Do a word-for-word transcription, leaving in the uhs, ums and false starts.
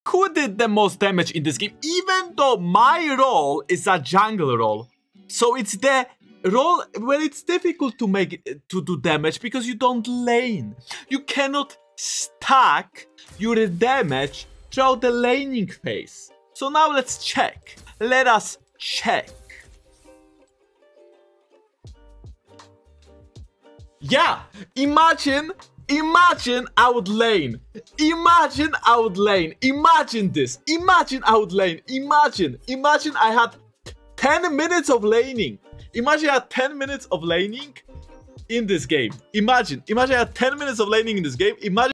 who did the most damage in this game, even though my role is a jungle role. So it's the role where it's difficult to make it, to do damage because you don't lane. You cannot stack your damage throughout the laning phase. So now let's check. Let us check. Yeah, imagine, imagine I would lane. Imagine I would lane. Imagine this. Imagine I would lane. Imagine, imagine I had ten minutes of laning. Imagine I had ten minutes of laning in this game. Imagine, imagine I had ten minutes of laning in this game. Imagine